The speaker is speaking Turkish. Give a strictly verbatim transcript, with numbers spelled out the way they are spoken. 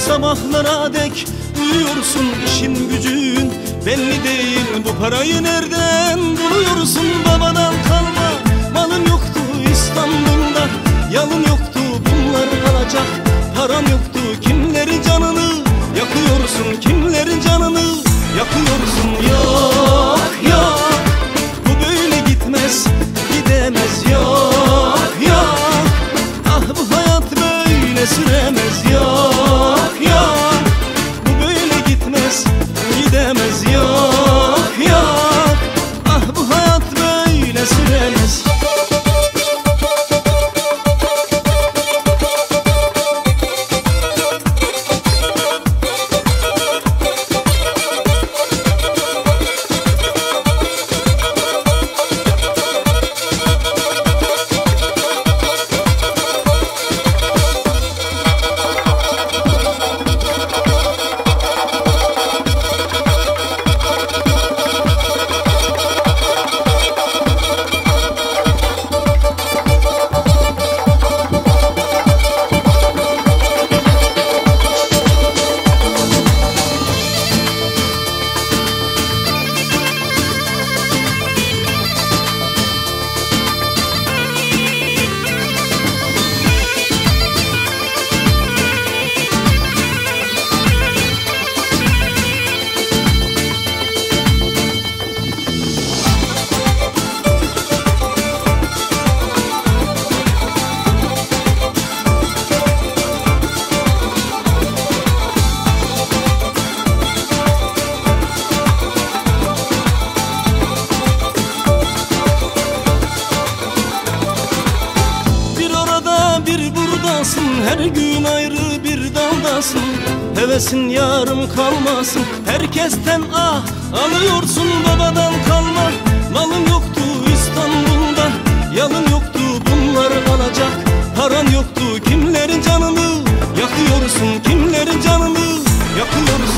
sabahlara dek uyuyorsun, işin gücün belli değil. Bu parayı nereden buluyorsun? Babadan kalma malın yoktu İstanbul'da, yalın yoktu bunları alacak paran yoktu. Kimlerin canını yakıyorsun, kimlerin canını yakıyorsun? Yok yok, bu böyle gitmez, gidemez. Yok yok, ah bu hayat böyle süremez. Yok yok, bu böyle gitmez, gidemez. Yok yok, ah bu hayat böyle süremez. Bir buradasın, her gün ayrı bir daldasın. Hevesin yarım kalmasın, herkesten ah alıyorsun. Babadan kalma malın yoktu İstanbul'da, yalın yoktu bunları alacak paran yoktu. Kimlerin canını yakıyorsun, kimlerin canını yakıyorsun?